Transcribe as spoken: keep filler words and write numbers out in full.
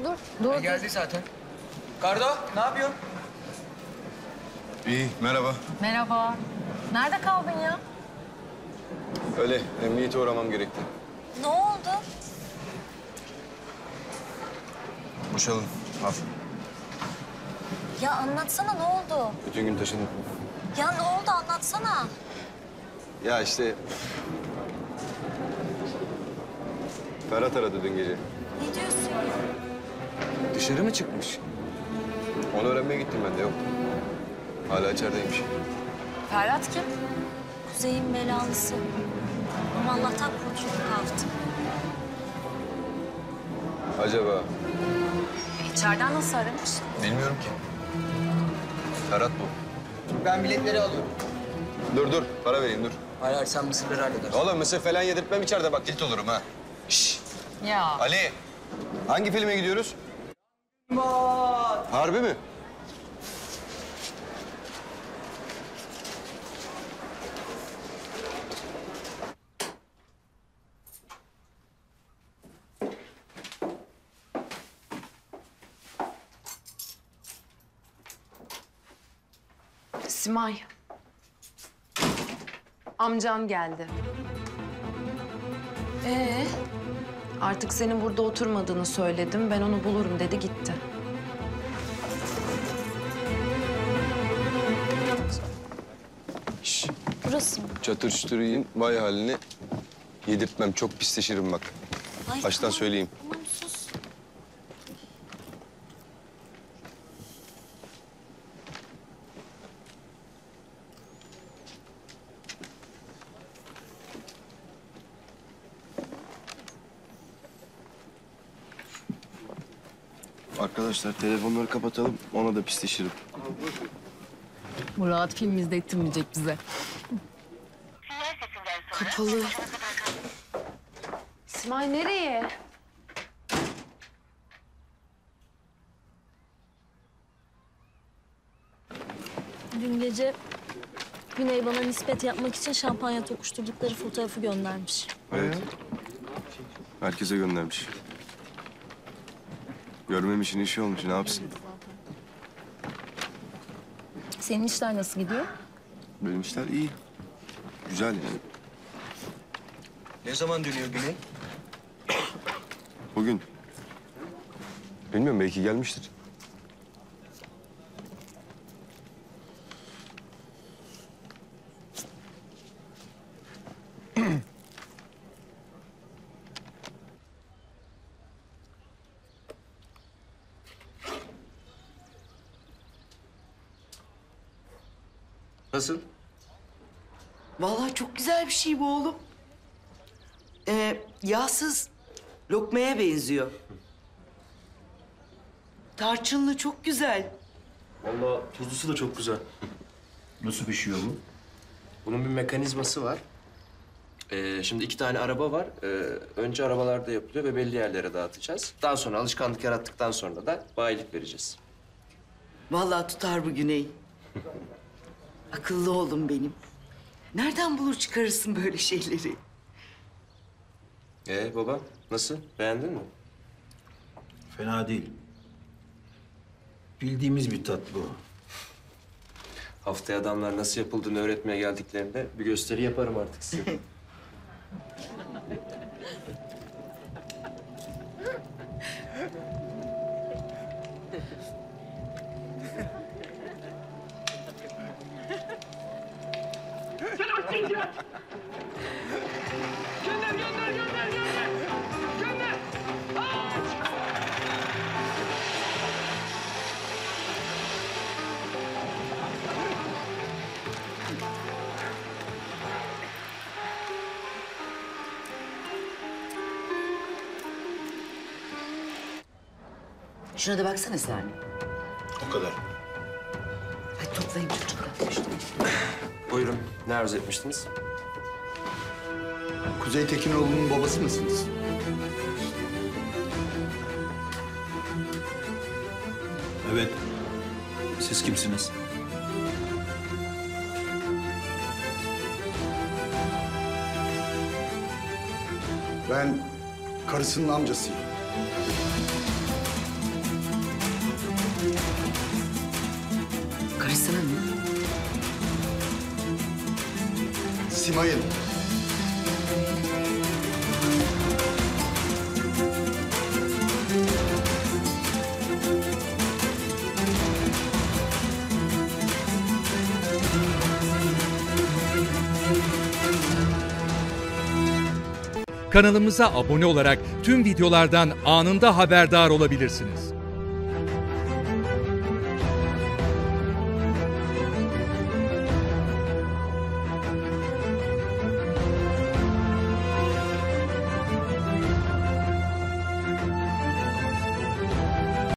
dur. Dur. E, geldi zaten. Kardo, ne yapıyorsun? İyi, merhaba. Merhaba. Nerede kaldın ya? Öyle, emniyete uğramam gerekti. Ne oldu? Boşalın, al. Ya anlatsana ne oldu? Bütün gün taşıdım. Ya ne oldu anlatsana. Ya işte... Ferhat aradı dün gece. Ne diyorsun ya? Dışarı mı çıkmış? Onu öğrenmeye gittim ben de, yok. Hala içerideymiş. Ferhat kim? Kuzey'in belalısı. Ama Allah'tan kurtulduk kalktı. Acaba? İçeriden nasıl aramış? Bilmiyorum ki. Ferhat bu. Ben biletleri alıyorum. Dur dur, para vereyim dur. Hayır, hayır sen mısırları halledersin. Oğlum mısır falan yedirtmem içeride, bak tilt olurum ha. Şşş. Ya. Ali, hangi filme gidiyoruz? Harbi mi? Simay. Amcan geldi. Ee? Artık senin burada oturmadığını söyledim. Ben onu bulurum dedi gitti. Şşş. Burası mı? Çatır çutur yiyin, vay halini yedirtmem. Çok pisleşirim bak. Ay, Baştan tamam, söyleyeyim. Tamam sus. Arkadaşlar telefonları kapatalım, ona da pisleşirim. Murat film izlettirmeyecek bize. Kapalı. Simay nereye? Dün gece Güney bana nispet yapmak için şampanya tokuşturdukları fotoğrafı göndermiş. Evet. Herkese göndermiş. Görmemişin işi olmuş, ne yapsın? Senin işler nasıl gidiyor? Benim işler iyi. Güzel yani. Ne zaman dönüyor Güney? Bugün. Bilmiyorum, belki gelmiştir. Nasıl? Vallahi çok güzel bir şey bu oğlum. Ee, yağsız lokmaya benziyor. Tarçınlı çok güzel. Vallahi tuzlusu da çok güzel. Nasıl pişiyor bu? Bunun bir mekanizması var. Ee, şimdi iki tane araba var. Ee, önce arabalarda yapılıyor ve belli yerlere dağıtacağız. Daha sonra alışkanlık yarattıktan sonra da bayilik vereceğiz. Vallahi tutar bu Güney. Akıllı oğlum benim. Nereden bulur çıkarırsın böyle şeyleri? Ee baba nasıl? Beğendin mi? Fena değil. Bildiğimiz bir tat bu. Haftaya adamlar nasıl yapıldığını öğretmeye geldiklerinde bir gösteri yaparım artık size. Şuna da baksana Sami. O kadar. Hadi toplayın çocuklar. Buyurun. Ne arzu etmiştiniz? Kuzey Tekinoğlu'nun babası mısınız? Evet. Siz kimsiniz? Ben karısının amcasıyım. Arasana ne? Simay'ın. Kanalımıza abone olarak tüm videolardan anında haberdar olabilirsiniz.